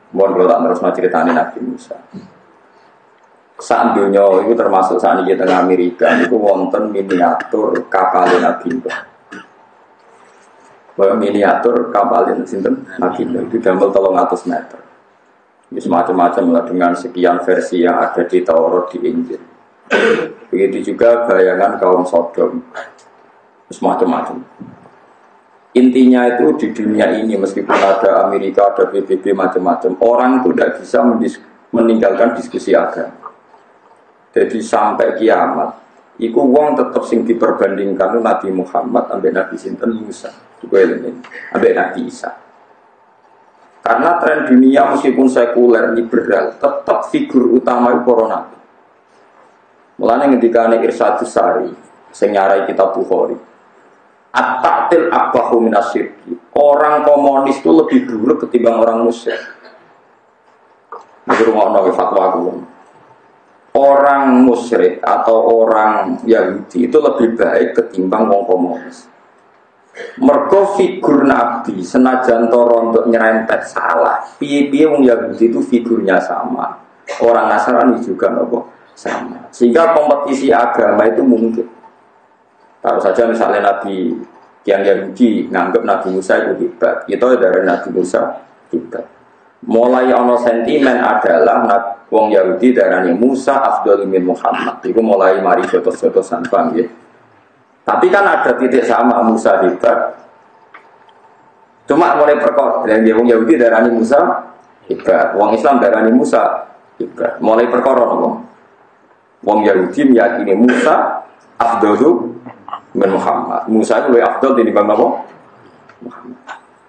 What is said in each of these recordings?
Mohon kalau tak terus ceritanya Nabi Musa. Saat dunia itu termasuk saat ini tengah Amerika itu wonten miniatur kapal Nabi Nuh. Miniatur kapal Nabi Nuh itu damel 300 meter. Itu macam-macam lah dengan sekian versi yang ada di Taurat, di Injil. Begitu juga bayangan kaum Sodom. Macam-macam. Intinya itu di dunia ini meskipun ada Amerika, ada PBB macam-macam, orang itu tidak bisa meninggalkan diskusi agama. Jadi sampai kiamat, iku wong tetap sing diperbandingkan Nabi Muhammad sampai Nabi Sinten Musa, sampai Nabi Isa. Karena tren dunia meskipun sekuler liberal, tetap figur utama itu para nabi. Mulane ngendikane Irsyadus Sari, sing nyarai kitab Bukhari. At-ta'til akbahu minasyirki. Orang komunis itu lebih buruk ketimbang orang musyrik. Iki rumakno fatwa aku. Orang musyrik atau orang Yahudi itu lebih baik ketimbang wong komunis. Mergo figur Nabi senajan toro untuk nyerempet salah. Piye-piye wong Yahudi itu figurnya sama. Orang Nasrani juga nopo sama. Sehingga kompetisi agama itu mungkin. Taruh saja misalnya Nabi yang Yahudi nganggep Nabi Musa itu hebat. Itu dari Nabi Musa hebat. Mulai ono sentimen adalah wong Yahudi darani Musa afdhalu min Muhammad. Itu mulai mari jotos-jotosan paham ya. Tapi kan ada titik sama Musa hebat. Cuma mulai perkara yang wong Yahudi darani Musa hebat, wong Islam darani Musa hebat. Mulai perkara nopo? Wong Yahudi meyakini Musa afdhalu min Muhammad. Musa itu lebih afdal dibanding nopo? Muhammad.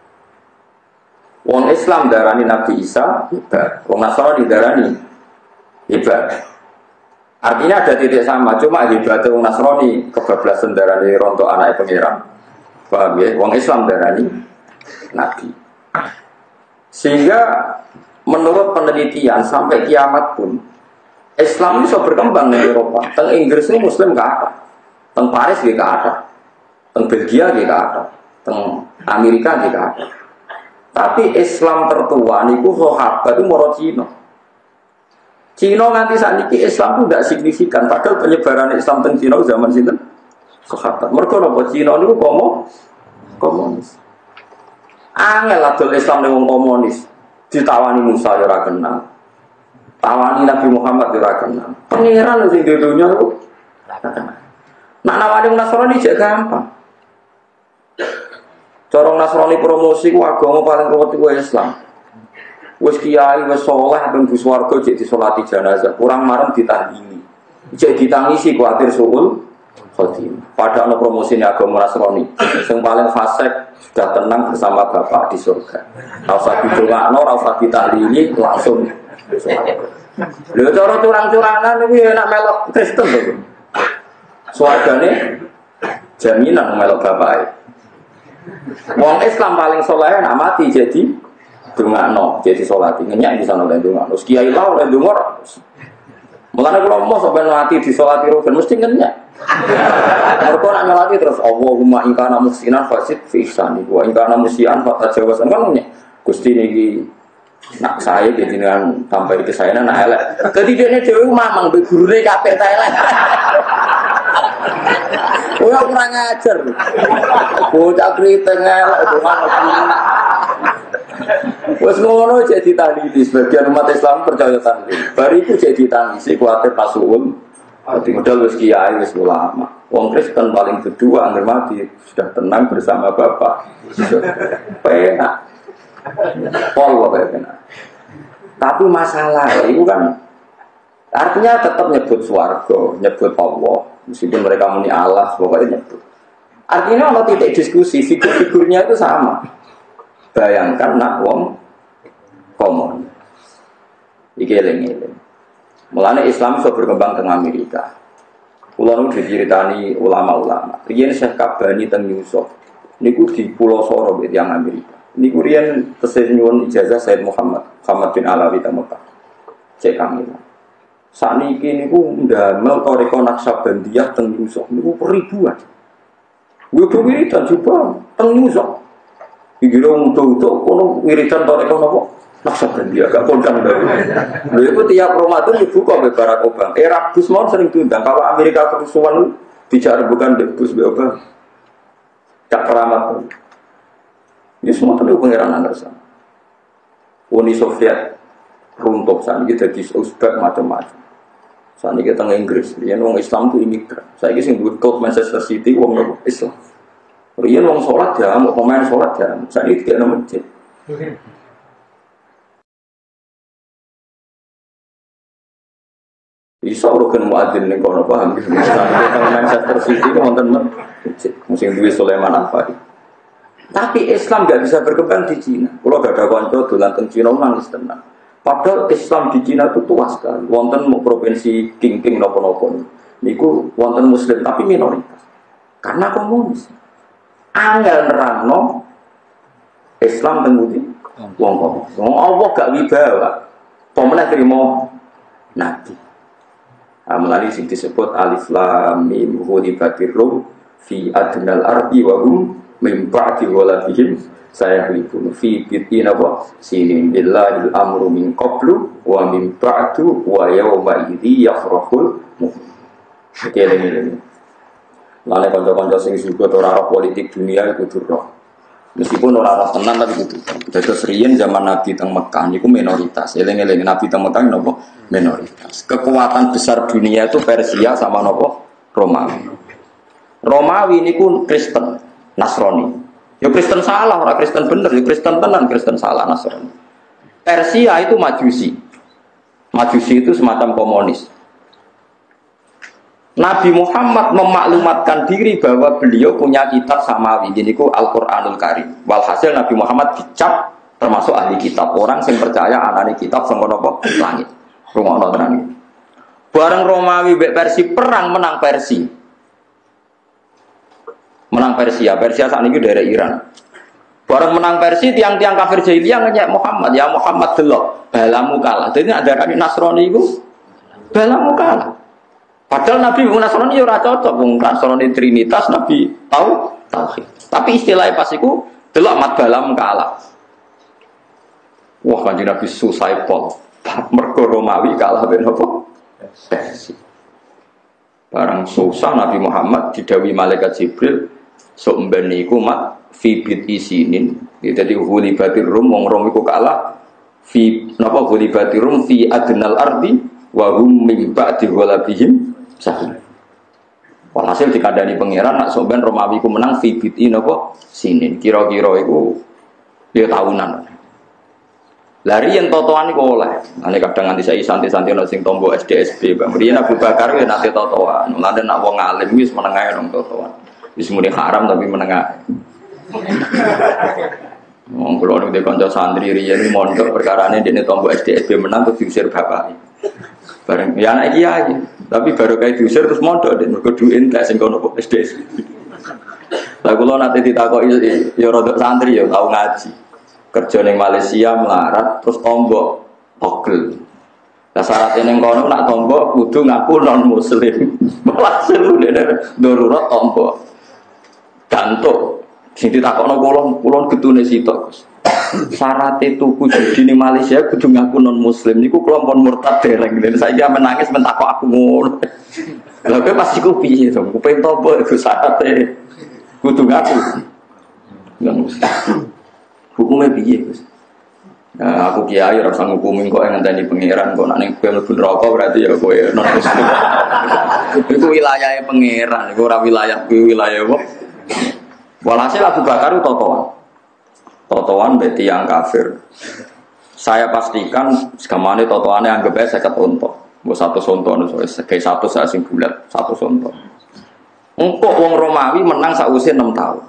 Wong Islam darani Nabi Isa hebat, wong Nasrani darani hebat. Artinya ada titik sama, cuma hebat wong Nasrani kebablasan darani rontok anak pangeran. Paham ya? Wong Islam darani Nabi. Sehingga menurut penelitian sampai kiamat pun Islam itu bisa berkembang di Eropa. Teng Inggris ini Muslim ke ada, teng Paris ke ada, teng Belgia ke ada, teng Amerika ke ada. Tapi Islam tertua niku sahabat itu moro Cina. Cina nganti sakniki Islam itu tidak signifikan. Padahal penyebaran Islam teng Cina zaman sinten? Sahabat. Mergo napa Cina niku komunis. Angel adol Islam ning wong komunis. Ditawani Musa ya ora kenal. Tawani Nabi Muhammad ya ora kenal. Pangeran sing dunya niku ora kenal. Nak nawani Nasrani jek gampang. Corong Nasrani promosi ku agama paling ruwet ku Islam. Wis kiai wis saleh ben bus warga jek disolati jenazah, kurang marem ditandingi. Jek ditangisi kuwatir suul khotimah. Padahal promosi agama Nasrani sing paling fasik sudah tenang bersama Bapak di surga. Ora usah didongakno, ora usah ditahlili, langsung lho cara curang-curangan iki enak melok Kristen lho. Swargane jaminan melok bapake. Wong Islam paling soleh nak mati jadi dungakno, jadi solati ngenyak bisa noleh dungakno. Kiai lah oleh dungor. Mulane kula mau sampai mati di solati rugen mesti ngenyak. Mergo nak nyolati terus Allahumma in kana musinan fasid fi ihsani wa in kana musian fa tajawasan kan ngenyak. Gusti niki nak saya jadi dengan sampai ke saya nak elek. Dadi dekne dhewe mamang mbek gurune kabeh ta elek. Oh kurang ajar. Bocah kriting elek wes ngono jadi tadi sebagian umat Islam percaya tadi. Bariku jadi tangisi kuatir pasuun. Hati modal wes kiai wes ulama. Wong Kristen paling kedua angger mati sudah tenang bersama Bapak. Penak. Pol penak. Tapi masalah itu kan artinya tetap nyebut swarga, nyebut Allah. Meskipun mereka muni Allah, pokoknya nyebut. Artinya kalau titik diskusi, figur-figurnya itu sama. Bayangkan nak wong komun. Iki eling-eling. Mulane Islam iso berkembang teng Amerika. Kula nu diceritani ulama-ulama. Riyen Syekh Kabani teng Yusuf. Niku di Pulau Soro yang Amerika. Niku riyen tesih nyuwun ijazah Said Muhammad bin Alawi teng Mekah. Cek kami. Sakniki niku ndamel toriko Naksabandiyah teng Yusuf niku ribuan. Wiridan juga teng Yusuf. Iki lho untuk kono wiridan toriko napa? Maksudnya dia agak kondang dari. Lalu itu tiap Ramadan dibuka oleh Barack Obama. Era Bush mau sering diundang. Kalau Amerika kerusuhan bicara bukan Bush Obama. Tak keramat. Ini semua itu pengeran Anderson. Uni Soviet runtuh saat ini jadi Uzbek macam-macam. Saat ini kita Inggris, rian wong Islam itu imigran. Saya ini sing klub Manchester City wong Islam. Rian wong sholat ya, mau pemain sholat ya. Saya ini tidak ada masjid. Bisa urukan muadzin ning kono paham gitu. Misalnya Manchester City itu wonten masjid, musim duwe Sulaiman Al-Fahri. Tapi Islam nggak bisa berkembang di Cina. Kalau gak ada konco dolan teng Cina nangis tenang. Padahal Islam di Cina itu tua sekali. Wonten mau provinsi King nopo-nopo. Niku wonten Muslim tapi minoritas. Karena komunis. Angel nerangno Islam temudi wong komunis. Wong Allah gak wibawa. Pemenang terima nabi. Melalui sing disebut alif lam mim ghulibatir rum fi adnal ardi wa hum min ba'di ghalabihim sayaghlibun fi bitina wa sinin billahil amru min qablu wa min ba'du wa yawma idzi yafrahul mu'min. Keleng-eleng. Lane kanca-kanca sing sibuk ora politik dunia iku durung. Meskipun orang tenan tapi itu. Dados riyen zaman Nabi teng Mekah niku minoritas. Eling-eling Nabi teng Mekah napa? Minoritas. Kekuatan besar dunia itu Persia sama napa? Romawi. Romawi niku Kristen, Nasrani. Ya Kristen salah, ora Kristen bener, ya Kristen tenan, Kristen salah, Nasrani. Persia itu Majusi. Majusi itu semacam komunis. Nabi Muhammad memaklumatkan diri bahwa beliau punya kitab samawi, jadi ku Al-Quranul Karim. Walhasil Nabi Muhammad dicap termasuk ahli kitab. Orang yang percaya anane kitab sangka napa langit. Rumono tenan. Bareng Romawi mbek Persia perang menang Persia. Menang Persia. Persia saat ini daerah Iran. Bareng menang Persia tiang-tiang kafir jahiliyah ngenyek Muhammad, ya Muhammad delok, balamu kalah. Jadi ada kami Nasrani iku balamu kalah. Padahal Nabi Nasrani ora cocok, wong Nasrani Trinitas Nabi tahu tauhid. Tapi istilahnya pas iku delok mat balam kalah. Wah, kanjeng Nabi susah pol. Mergo Romawi kalah ben apa? Persia. Barang susah Nabi Muhammad didhawuhi malaikat Jibril sok mben niku mat fi bid isinin. Dadi hulibatir rum wong Rom iku kalah fi napa hulibatir rum fi adnal ardi wa hum min ba'di ghalabihim sahih. Walhasil dikandani pangeran nak soben Romawi ku menang fi bid'i napa sinin. Kira-kira iku dia tahunan. Lari yang totoan iku oleh. Ane kadang nganti saya santai-santai ana sing tombo SDSB, Bang. Riyen Abu Bakar ya nate totoan. Lan nak wong alim wis menengae nang totoan. Wis muni haram tapi menengah. Wong kula niku kanca santri riyen mondok perkarane dene tombo SDSB menang terus diusir bapake. Bareng ya anak kiai. Tapi baru kayak diusir terus mondok dan mergo duwe entek sing kono SDS. Lah kula nate ditakoki ya rodok santri ya tau ngaji. Kerja ning Malaysia melarat terus tombok togel. Lah syaratnya ning kono nak tombok kudu ngaku non muslim. Malah seru dene darurat tombok. Gantuk. Sing ditakokno kula getune sitok, Gus. Syaratnya tuku judi di Malaysia kudu ngaku non muslim niku kelompok murtad dereng. Saya menangis mentakok aku ngono. Lha kok pas iku piye to? Ku pengen topo iku syaratnya kudu ngaku. Hukumnya piye, Gus? Nah, aku kiai ora sang ngukumin kok ngenteni pangeran kok nek ning kowe mlebu neraka berarti ya kowe non muslim. Iku wilayahe pangeran, iku ora wilayah wilayah apa? Walhasil Abu Bakar itu totoan berarti yang kafir. Saya pastikan segamane totoannya anggap aja 50 onto. Mbok 100 onto kayak 100 saya sing bulat 100 onto. Engkok wong Romawi menang sausia 6 tahun.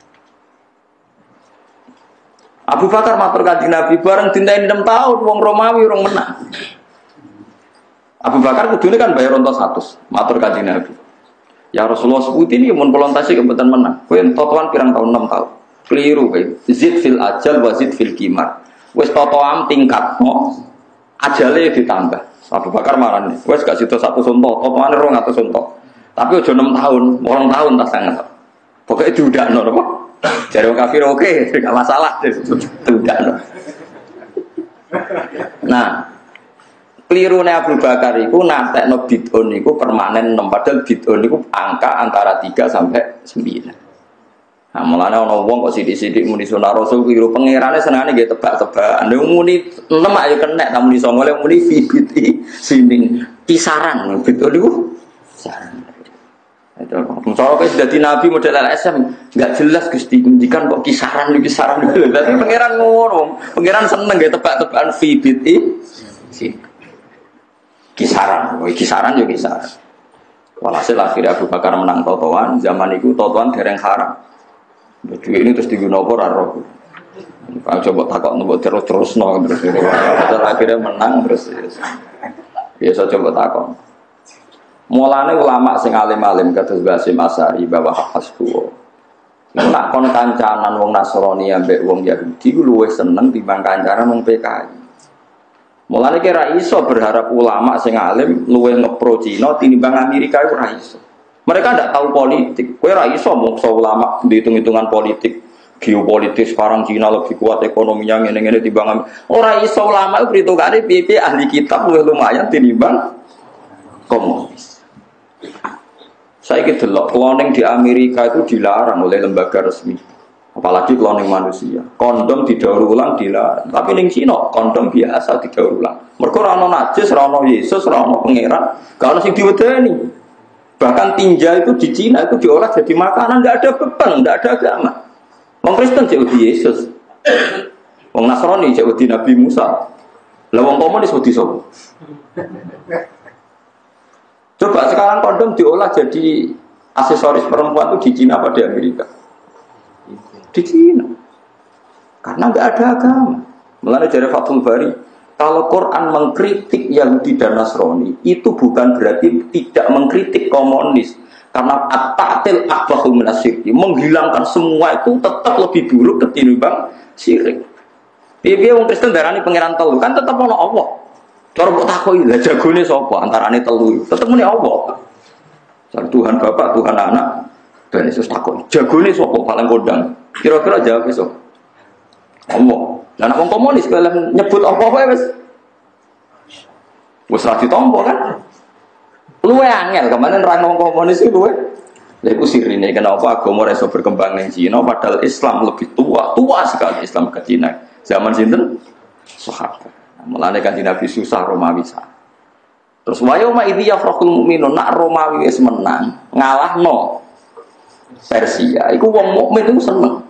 Abu Bakar matur kanjeng Nabi bareng dinten 6 tahun wong Romawi urung menang. Abu Bakar kudune kan bayar onto 100. Matur kanjeng Nabi. Ya Rasulullah sebutin ini mun pelontasi kebetulan menang. Kowe totoan pirang tahun 6 tahun. Keliru kowe. Zid fil ajal wa zid fil qimar. Wis totoam tingkatno ajale ditambah. Abu Bakar marani. Wis gak situ 1 sonto, totoane 200 sonto. Tapi aja 6 tahun, 8 tahun tak sangat. Pokoke diudakno napa? Jare wong kafir oke, gak masalah. Diudakno. Nah, kelirune Abu Bakar iku nantekno bid'un iku permanen 6 padahal bid'un iku angka antara 3 sampai 9. Nah, mulane ana wong kok sithik-sithik muni sunah Rasul keliru pangerane senengane nggih tebak-tebakan. Nek muni 6 ayo kenek ta muni 9 muni fi bid'i sinin kisaran bid'un iku kisaran. Itu kalau kayak sudah di Nabi model LSM nggak jelas Gusti ngendikan kok kisaran. Tapi pangeran ngono, pangeran seneng ya tebak-tebakan fi bid'i kisaran juga kisaran. Walhasil akhirnya Abu Bakar menang totoan. Zaman itu totoan dereng haram. Duit ini terus digunakan orang. Kalau coba takut nombor terus akhirnya menang terus. Biasa coba takut. Mulane ulama sing alim-alim kados Basim Asari bahwa hasbu. Iku nak kon kancanan wong Nasrani ambek wong Yahudi ku luwih seneng timbang kancanan wong PKI. Mulane kira iso berharap ulama sing alim luwih ngepro Cina tinimbang Amerika iku ora iso. Mereka ndak tahu politik. Kowe ora iso moksa ulama dihitung-hitungan politik. Geopolitik sekarang Cina lebih kuat ekonominya ngene-ngene timbang ora iso ulama iku perhitungane piye ahli kitab luwih lumayan tinimbang komunis. Saya gitu loh, cloning di Amerika itu dilarang oleh lembaga resmi. Apalagi cloning manusia. Kondom didaur ulang dilarang. Tapi ning Cina kondom biasa didaur ulang. Mergo ora ono najis, ora ono Yesus, ora ono pangeran, gak ono sing diwedeni. Bahkan tinja itu di Cina itu diolah jadi makanan, enggak ada beban, enggak ada agama. Wong Kristen jek wedi Yesus. Wong Nasrani jek wedi Nabi Musa. Lah wong komunis wedi sapa? Coba sekarang kondom diolah jadi aksesoris perempuan itu di Cina apa di Amerika? Di Cina. Karena nggak ada agama. Mulai dari Fathul Bari, kalau Quran mengkritik Yahudi dan Nasrani, itu bukan berarti tidak mengkritik komunis. Karena at-ta'til aqbahu minasyirki, menghilangkan semua itu tetap lebih buruk ketimbang syirik. Piye-piye wong Kristen darani pangeran telu, kan tetap ono Allah. Cara mbok takoki, lah jagone sapa antarane telu? Tetep muni Allah. Jar Tuhan Bapa, Tuhan Anak, dan Yesus takoki. Jagone sapa paling kondang? Kira-kira jawab iso. Allah. Lah nek wong komunis kalian nyebut apa wae wis ra ditampa kan? Luwe angel kemarin nerang wong komunis itu luwe. Lha iku sirine kenapa agama ora iso berkembang ning Cina padahal Islam lebih tua sekali Islam ke Cina. Zaman sinten? Sahabat. Mulane Kanjeng Nabi susah Romawi sah. Terus wayauma idzi yafrahul mukminun nak Romawi wis menang, ngalahno Persia. Iku wong mukmin iku seneng.